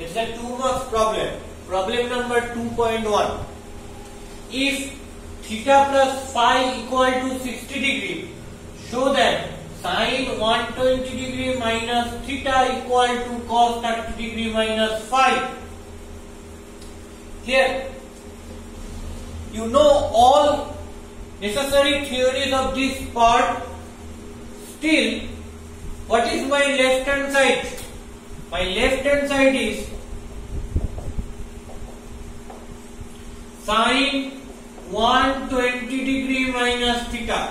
It's a 2 marks problem. Problem number 2.1. If theta plus phi equal to 60 degree, show that sin 120 degree minus theta equal to cos 30 degree minus phi. Here, you know all necessary theories of this part. Still, what is my left hand side? My left hand side is sin 120 degree minus theta.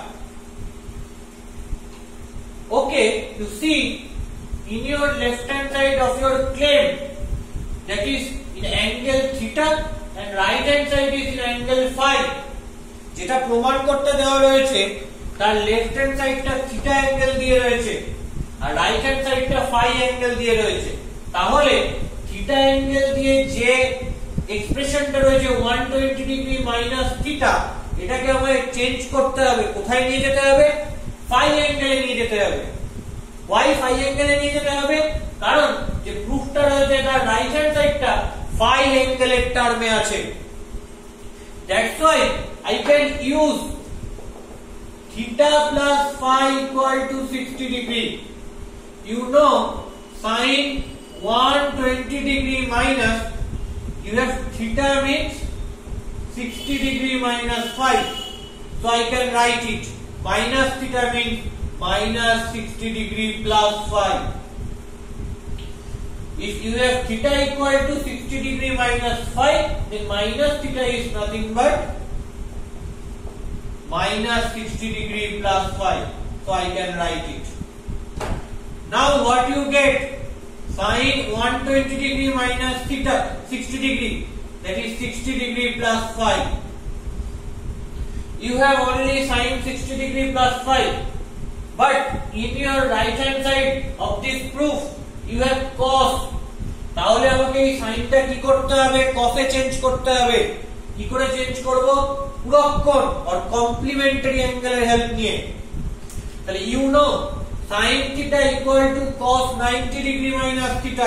Okay, you see in your left hand side of your claim, that is in angle theta, and right hand side is in angle phi. যেটা প্রমাণ করতে দেওয়া রয়েছে তার left hand সাইডটা theta angle দিয়ে রয়েছে আর রাইট হ্যান্ড সাইডটা ফাই অ্যাঙ্গেল দিয়ে রয়েছে। তাহলে থিটা অ্যাঙ্গেল দিয়ে যে এক্সপ্রেশনটা রয়েছে 120 ডিগ্রি মাইনাস থিটা, এটাকে আমাদের চেঞ্জ করতে হবে। কোথায় নিয়ে যেতে হবে? ফাই অ্যাঙ্গেলে নিয়ে যেতে হবে। ওয়াই ফাই অ্যাঙ্গেলে নিয়ে যেতে হবে? কারণ যে প্রুফটা রয়েছে তার রাইট হ্যান্ড সাইডটা ফাই অ্যাঙ্গেলের টার্মে আছে। That's why I can use theta plus phi equal to 60 degree. You know sin 120 degree minus, you have theta means 60 degree minus phi. So I can write it. Minus theta means minus 60 degree plus phi. If you have theta equal to 60 degree minus phi, then minus theta is nothing but minus 60 degree plus phi. So I can write it. Now what you get? Sin 120 degree minus theta 60 degree, that is 60 degree plus phi. You have already sin 60 degree plus phi, but in your right hand side of this proof you have cos. তাহলে আমাকে এই সাইনটা কি করতে হবে? কসে change করতে হবে। কি করে চেঞ্জ করব? পূরক কোণ or complementary angle এর হেল্প নিয়ে। তাহলে you know sin theta equal to cos 90 degree minus theta.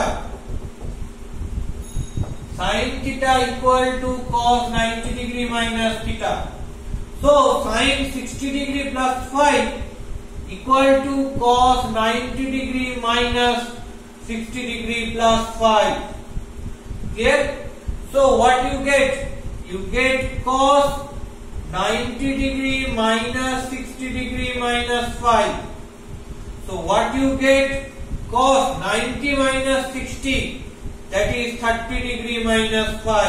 Sin theta equal to cos 90 degree minus theta. So sin 60 degree plus phi equal to cos 90 degree minus 60 degree plus phi. Clear? So what you get? You get cos 90 degree minus 60 degree minus phi. So what you get? Cos 90 minus 60, that is 30 degree minus phi.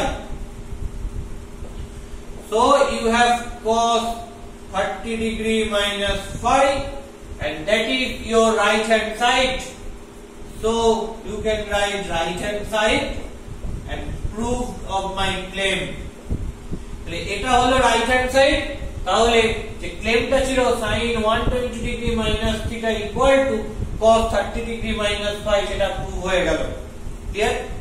So you have cos 30 degree minus phi, and that is your right hand side. So you can write right hand side and proof of my claim. তাহলে এটা হলো right hand side. তাহলে যে ক্লেমটা ছিল sin 120 degree minus theta equal to cos 30 degree minus phi, সেটা prove হয়ে গেল। Clear?